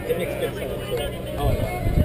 It makes good sense. So, I like that.